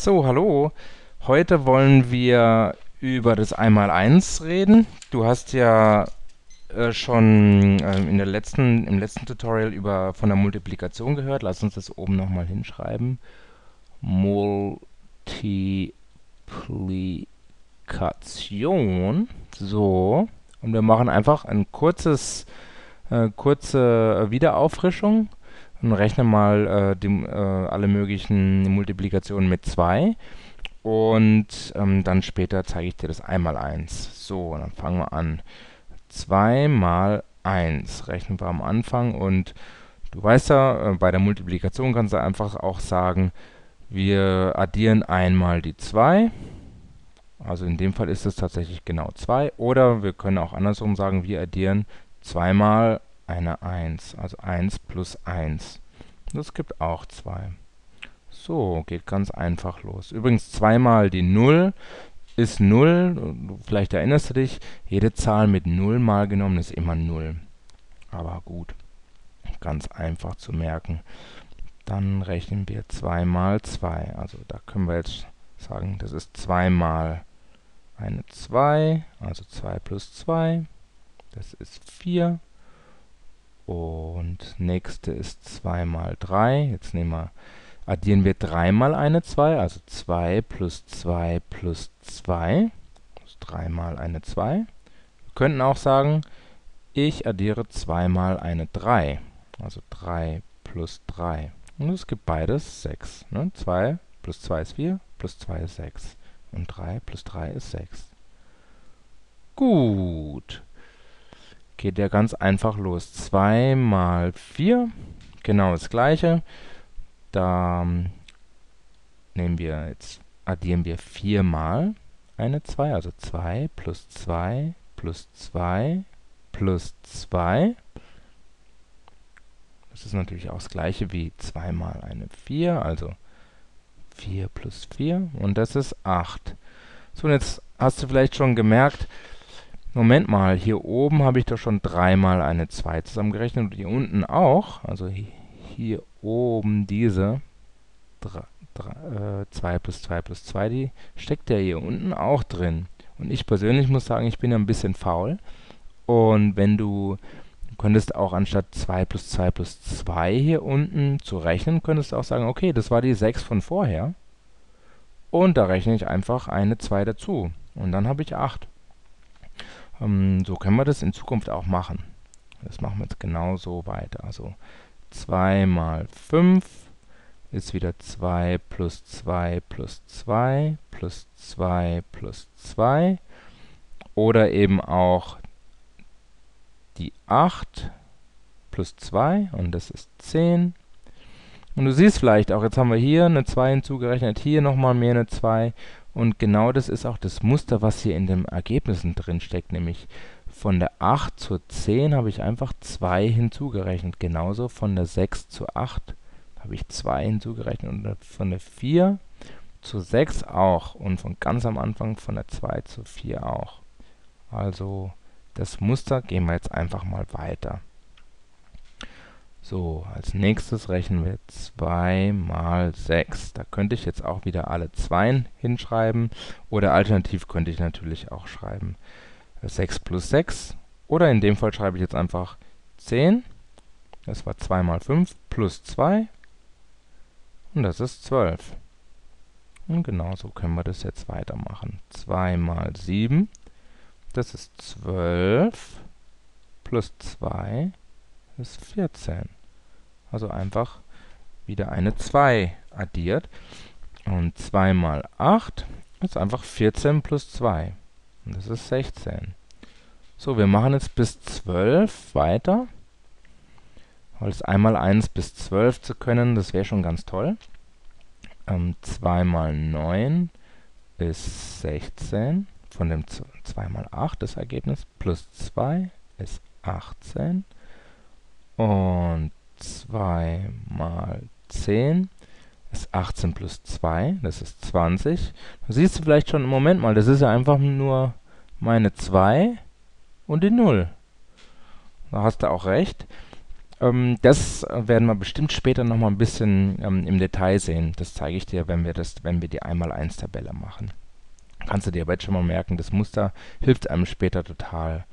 So, hallo. Heute wollen wir über das Einmaleins reden. Du hast ja schon im letzten Tutorial von der Multiplikation gehört. Lass uns das oben nochmal hinschreiben. Multiplikation. So. Und wir machen einfach ein kurze Wiederauffrischung und rechnen mal alle möglichen Multiplikationen mit 2. Und dann später zeige ich dir das Einmaleins. So, dann fangen wir an. 2 mal 1 rechnen wir am Anfang. Und du weißt ja, bei der Multiplikation kannst du einfach auch sagen, wir addieren einmal die 2. Also in dem Fall ist es tatsächlich genau 2. Oder wir können auch andersrum sagen, wir addieren zweimal eine 1. Also 1 plus 1. Das gibt auch 2. So, geht ganz einfach los. Übrigens, zweimal die 0 ist 0. Vielleicht erinnerst du dich, jede Zahl mit 0 mal genommen ist immer 0. Aber gut, ganz einfach zu merken. Dann rechnen wir 2 mal 2. Also da können wir jetzt sagen, das ist 2 mal eine 2. Also 2 plus 2. Das ist 4. Und nächste ist 2 mal 3. Jetzt addieren wir 3 mal eine 2, also 2 plus 2 plus 2. Das ist 3 mal eine 2. Wir könnten auch sagen, ich addiere 2 mal eine 3, also 3 plus 3. Und es gibt beides 6. Ne? 2 plus 2 ist 4, plus 2 ist 6. Und 3 plus 3 ist 6. Gut. Geht ja ganz einfach los. 2 mal 4, genau das gleiche. Da addieren wir 4 mal eine 2, also 2 plus 2 plus 2 plus 2. Das ist natürlich auch das gleiche wie 2 mal eine 4, also 4 plus 4 und das ist 8. So, und jetzt hast du vielleicht schon gemerkt, Moment mal, hier oben habe ich doch schon 3 mal eine 2 zusammengerechnet und hier unten auch, also hier oben diese 2 plus 2 plus 2, die steckt ja hier unten auch drin. Und ich persönlich muss sagen, ich bin ja ein bisschen faul. Und du könntest auch anstatt 2 plus 2 plus 2 hier unten zu rechnen, könntest du auch sagen, okay, das war die 6 von vorher. Und da rechne ich einfach eine 2 dazu. Und dann habe ich 8. So können wir das in Zukunft auch machen. Das machen wir jetzt genauso weiter. Also 2 mal 5 ist wieder 2 plus 2 plus 2 plus 2 plus 2. Oder eben auch die 8 plus 2 und das ist 10. Und du siehst vielleicht auch, jetzt haben wir hier eine 2 hinzugerechnet, hier nochmal mehr eine 2. Und genau das ist auch das Muster, was hier in den Ergebnissen drin steckt, nämlich von der 8 zur 10 habe ich einfach 2 hinzugerechnet. Genauso von der 6 zur 8 habe ich 2 hinzugerechnet und von der 4 zur 6 auch und von ganz am Anfang von der 2 zur 4 auch. Also das Muster gehen wir jetzt einfach mal weiter. So, als nächstes rechnen wir 2 mal 6. Da könnte ich jetzt auch wieder alle 2 hinschreiben oder alternativ könnte ich natürlich auch schreiben 6 plus 6 oder in dem Fall schreibe ich jetzt einfach 10. Das war 2 mal 5 plus 2 und das ist 12. Und genauso können wir das jetzt weitermachen. 2 mal 7, das ist 12, plus 2 ist 14. Also einfach wieder eine 2 addiert. Und 2 mal 8 ist einfach 14 plus 2. Und das ist 16. So, wir machen jetzt bis 12 weiter. Weil es einmal 1 bis 12 zu können, das wäre schon ganz toll. 2 mal 9 ist 16. Von dem 2 mal 8 das Ergebnis. Plus 2 ist 18. Und 2 mal 10 ist 18 plus 2, das ist 20. Da siehst du vielleicht schon, im Moment mal, das ist ja einfach nur meine 2 und die 0. Da hast du auch recht. Das werden wir bestimmt später noch mal ein bisschen im Detail sehen. Das zeige ich dir, wenn wir die 1x1-Tabelle machen. Kannst du dir aber jetzt schon mal merken, das Muster hilft einem später total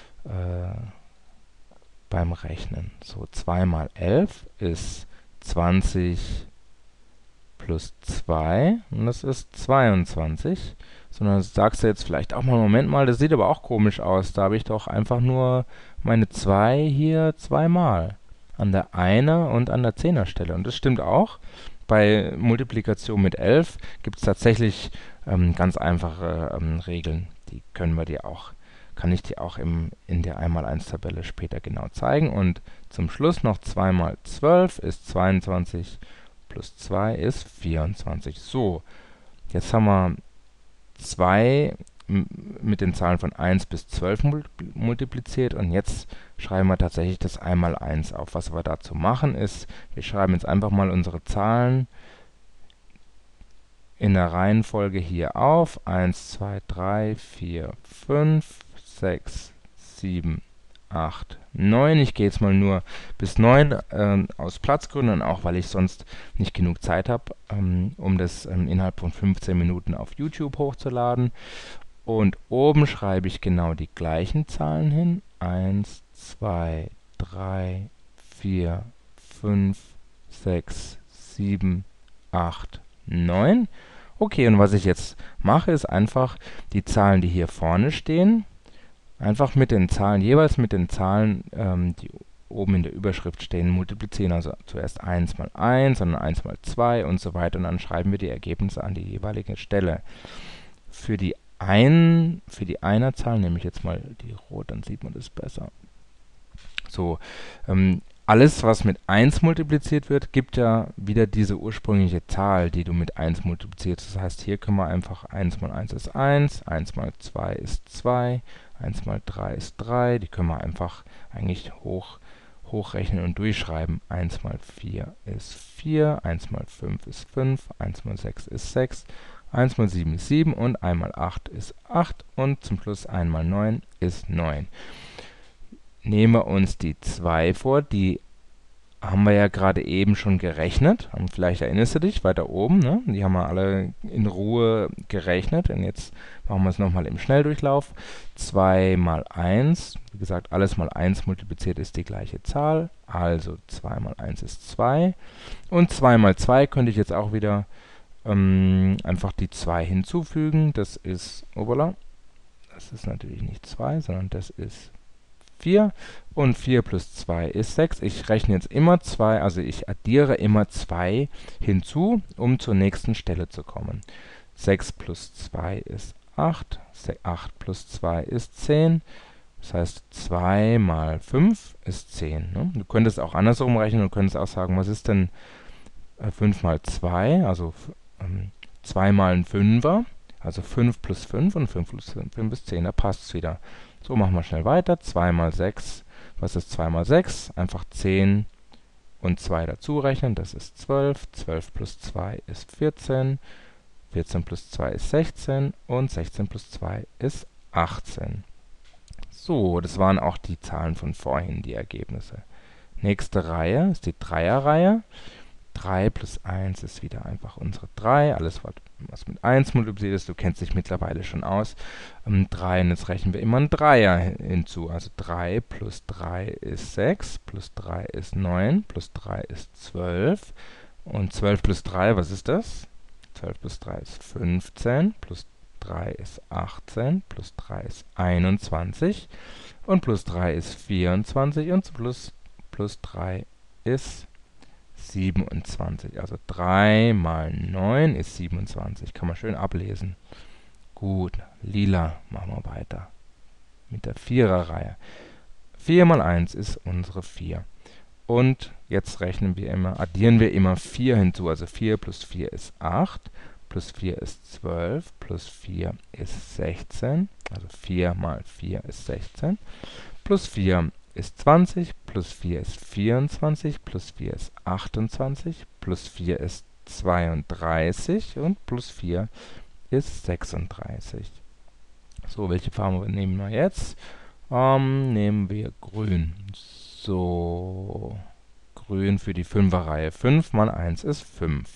beim Rechnen. So, 2 mal 11 ist 20 plus 2 und das ist 22. Sondern sagst du jetzt vielleicht auch mal, Moment mal, das sieht aber auch komisch aus. Da habe ich doch einfach nur meine 2 hier zweimal. An der 1er und an der 10er Stelle. Und das stimmt auch. Bei Multiplikation mit 11 gibt es tatsächlich ganz einfache Regeln. Die kann ich dir auch in der 1x1-Tabelle später genau zeigen. Und zum Schluss noch 2 mal 12 ist 22 plus 2 ist 24. So, jetzt haben wir 2 mit den Zahlen von 1 bis 12 multipliziert und jetzt schreiben wir tatsächlich das 1x1 auf. Was wir dazu machen ist, wir schreiben jetzt einfach mal unsere Zahlen in der Reihenfolge hier auf. 1, 2, 3, 4, 5, 6, 7, 8, 9. Ich gehe jetzt mal nur bis 9 aus Platzgründen und auch, weil ich sonst nicht genug Zeit habe, um das innerhalb von 15 Minuten auf YouTube hochzuladen. Und oben schreibe ich genau die gleichen Zahlen hin. 1, 2, 3, 4, 5, 6, 7, 8, 9. Okay, und was ich jetzt mache, ist einfach die Zahlen, die hier vorne stehen, einfach mit den Zahlen, jeweils mit den Zahlen, die oben in der Überschrift stehen, multiplizieren. Also zuerst 1 mal 1, dann 1 mal 2 und so weiter. Und dann schreiben wir die Ergebnisse an die jeweilige Stelle. Für die Einerzahl nehme ich jetzt mal die rot, dann sieht man das besser. So, alles, was mit 1 multipliziert wird, gibt ja wieder diese ursprüngliche Zahl, die du mit 1 multiplizierst. Das heißt, hier können wir einfach 1 mal 1 ist 1, 1 mal 2 ist 2, 1 mal 3 ist 3. Die können wir einfach eigentlich hochrechnen und durchschreiben. 1 mal 4 ist 4, 1 mal 5 ist 5, 1 mal 6 ist 6, 1 mal 7 ist 7 und 1 mal 8 ist 8 und zum Schluss 1 mal 9 ist 9. Nehmen wir uns die 2 vor, die haben wir ja gerade eben schon gerechnet. Und vielleicht erinnerst du dich, weiter oben, ne? Die haben wir alle in Ruhe gerechnet. Und jetzt machen wir es nochmal im Schnelldurchlauf. 2 mal 1, wie gesagt, alles mal 1 multipliziert ist die gleiche Zahl. Also 2 mal 1 ist 2. Und 2 mal 2 könnte ich jetzt auch wieder einfach die 2 hinzufügen. Das ist, obala, das ist natürlich nicht 2, sondern das ist 4 und 4 plus 2 ist 6. Ich rechne jetzt immer 2, also ich addiere immer 2 hinzu, um zur nächsten Stelle zu kommen. 6 plus 2 ist 8, 8 plus 2 ist 10, das heißt 2 mal 5 ist 10. Ne? Du könntest auch andersrum rechnen, du könntest auch sagen, was ist denn 5 mal 2, also 2 mal ein 5er, also 5 plus 5 und 5 plus 5 ist 10, da passt es wieder. So, machen wir schnell weiter. 2 mal 6, was ist 2 mal 6? Einfach 10 und 2 dazu rechnen, das ist 12. 12 plus 2 ist 14. 14 plus 2 ist 16 und 16 plus 2 ist 18. So, das waren auch die Zahlen von vorhin, die Ergebnisse. Nächste Reihe ist die Dreierreihe. 3 plus 1 ist wieder einfach unsere 3. Alles, was mit 1 multipliziert ist, du kennst dich mittlerweile schon aus. 3, und jetzt rechnen wir immer einen Dreier hinzu. Also 3 plus 3 ist 6, plus 3 ist 9, plus 3 ist 12. Und 12 plus 3, was ist das? 12 plus 3 ist 15, plus 3 ist 18, plus 3 ist 21 und plus 3 ist 24 und plus 3 ist 27. Also 3 mal 9 ist 27. Kann man schön ablesen. Gut, lila, machen wir weiter. Mit der Viererreihe. 4 mal 1 ist unsere 4. Und jetzt addieren wir immer 4 hinzu. Also 4 plus 4 ist 8, plus 4 ist 12, plus 4 ist 16. Also 4 mal 4 ist 16. Plus 4 ist 20, plus 4 ist 24, plus 4 ist 28, plus 4 ist 32 und plus 4 ist 36. So, welche Farbe nehmen wir jetzt? Nehmen wir grün. So, grün für die 5er-Reihe. 5 mal 1 ist 5.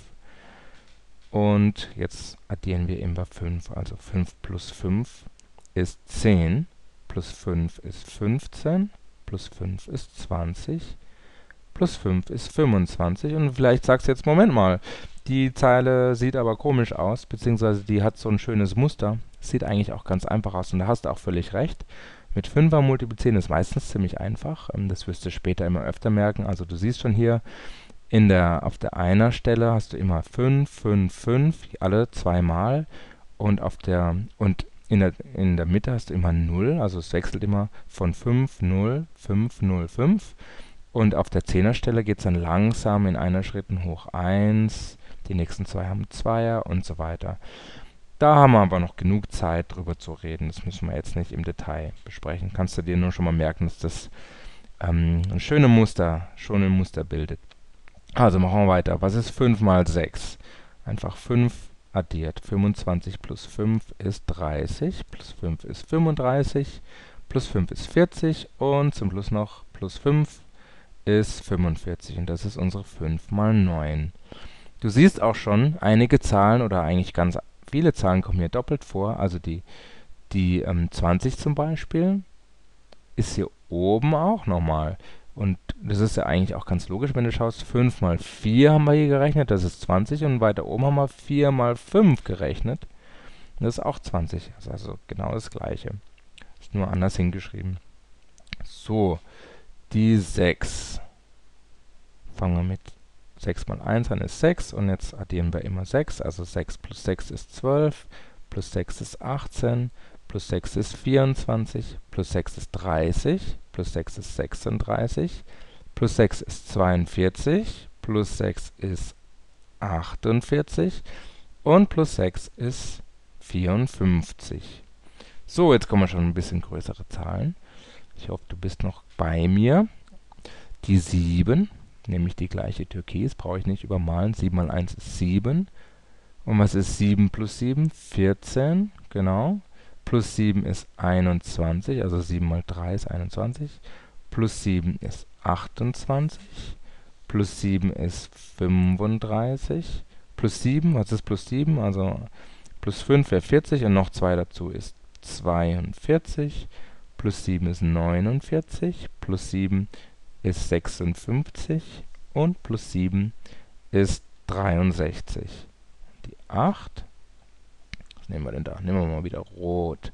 Und jetzt addieren wir immer 5. Also 5 plus 5 ist 10, plus 5 ist 15, plus 5 ist 20, plus 5 ist 25. Und vielleicht sagst du jetzt, Moment mal, die Zeile sieht aber komisch aus, beziehungsweise die hat so ein schönes Muster. Sieht eigentlich auch ganz einfach aus und da hast du auch völlig recht. Mit 5er multiplizieren ist meistens ziemlich einfach. Das wirst du später immer öfter merken. Also du siehst schon hier, auf der Einer-Stelle hast du immer 5, 5, 5, alle zweimal. Und in der Mitte hast du immer 0, also es wechselt immer von 5, 0, 5, 0, 5. Und auf der Zehnerstelle geht es dann langsam in einer Schritten hoch 1, die nächsten zwei haben Zweier und so weiter. Da haben wir aber noch genug Zeit, drüber zu reden. Das müssen wir jetzt nicht im Detail besprechen. Kannst du dir nur schon mal merken, dass das ein schönes Muster bildet. Also machen wir weiter. Was ist 5 mal 6? Einfach 5 addiert. 25 plus 5 ist 30, plus 5 ist 35, plus 5 ist 40 und zum Schluss noch plus 5 ist 45. Und das ist unsere 5 mal 9. Du siehst auch schon, einige Zahlen oder eigentlich ganz viele Zahlen kommen hier doppelt vor. Also die 20 zum Beispiel ist hier oben auch nochmal. Und das ist ja eigentlich auch ganz logisch, wenn du schaust, 5 mal 4 haben wir hier gerechnet, das ist 20. Und weiter oben haben wir 4 mal 5 gerechnet. Das ist auch 20. Das ist also genau das Gleiche. Ist nur anders hingeschrieben. So, die 6. Fangen wir mit 6 mal 1 an, ist 6. Und jetzt addieren wir immer 6. Also 6 plus 6 ist 12, plus 6 ist 18, plus 6 ist 24, plus 6 ist 30, plus 6 ist 36, plus 6 ist 42, plus 6 ist 48 und plus 6 ist 54. So, jetzt kommen schon ein bisschen größere Zahlen. Ich hoffe, du bist noch bei mir. Die 7, nämlich die gleiche Türkis, brauche ich nicht übermalen. 7 mal 1 ist 7. Und was ist 7 plus 7? 14, genau. Plus 7 ist 21, also 7 mal 3 ist 21. Plus 7 ist 28. Plus 7 ist 35. Plus 7, was ist plus 7? Also plus 5 wäre 40 und noch 2 dazu ist 42. Plus 7 ist 49. Plus 7 ist 56. Und plus 7 ist 63. Die 8. Was nehmen wir denn da? Nehmen wir mal wieder rot.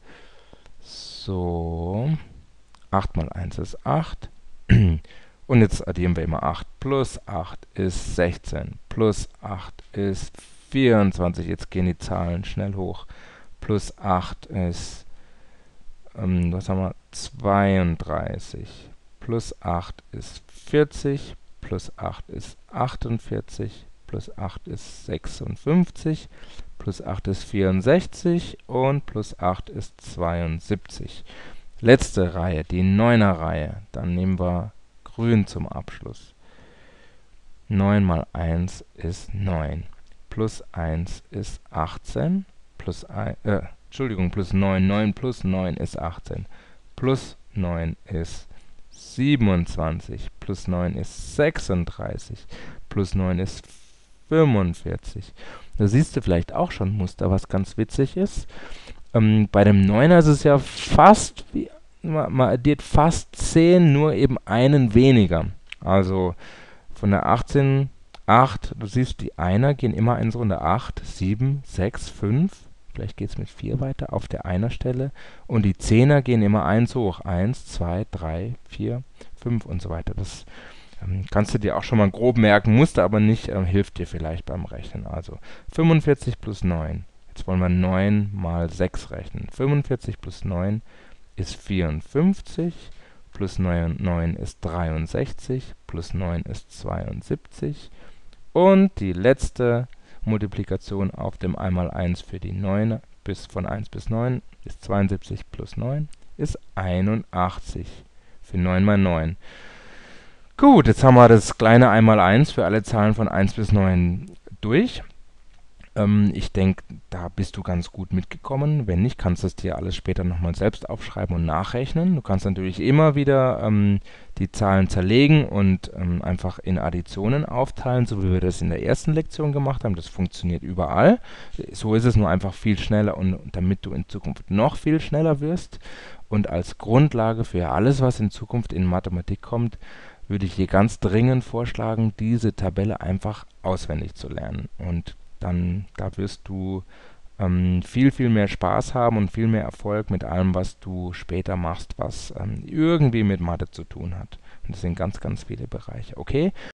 So. 8 mal 1 ist 8. Und jetzt addieren wir immer 8. Plus 8 ist 16. Plus 8 ist 24. Jetzt gehen die Zahlen schnell hoch. Plus 8 ist, was haben wir? 32. Plus 8 ist 40. Plus 8 ist 48. Plus 8 ist 56. Plus 8 ist 64. Und plus 8 ist 72. Letzte Reihe, die 9er-Reihe. Dann nehmen wir grün zum Abschluss. 9 mal 1 ist 9. Plus 1 ist 18. Plus 9. 9 plus 9 ist 18. Plus 9 ist 27. Plus 9 ist 36. Plus 9 ist 45. Da siehst du vielleicht auch schon ein Muster, was ganz witzig ist. Bei dem 9er ist es ja fast, man addiert fast 10, nur eben einen weniger. Also von der 18, 8, du siehst, die Einer gehen immer eins runter. 8, 7, 6, 5, vielleicht geht es mit 4 weiter auf der Einer-Stelle. Und die 10er gehen immer 1 hoch. 1, 2, 3, 4, 5 und so weiter. Das kannst du dir auch schon mal grob merken, musst du aber nicht, hilft dir vielleicht beim Rechnen. Also 45 plus 9. Jetzt wollen wir 9 mal 6 rechnen. 45 plus 9 ist 54, plus 9 ist 63, plus 9 ist 72. Und die letzte Multiplikation auf dem 1 für die 9 von 1 bis 9 ist 72 plus 9 ist 81 für 9 mal 9. Gut, jetzt haben wir das kleine 1 für alle Zahlen von 1 bis 9 durch. Ich denke, da bist du ganz gut mitgekommen. Wenn nicht, kannst du es dir alles später nochmal selbst aufschreiben und nachrechnen. Du kannst natürlich immer wieder die Zahlen zerlegen und einfach in Additionen aufteilen, so wie wir das in der ersten Lektion gemacht haben. Das funktioniert überall. So ist es nur einfach viel schneller, und damit du in Zukunft noch viel schneller wirst. Und als Grundlage für alles, was in Zukunft in Mathematik kommt, würde ich dir ganz dringend vorschlagen, diese Tabelle einfach auswendig zu lernen. Und dann, da wirst du viel, viel mehr Spaß haben und viel mehr Erfolg mit allem, was du später machst, was irgendwie mit Mathe zu tun hat. Und das sind ganz, ganz viele Bereiche. Okay?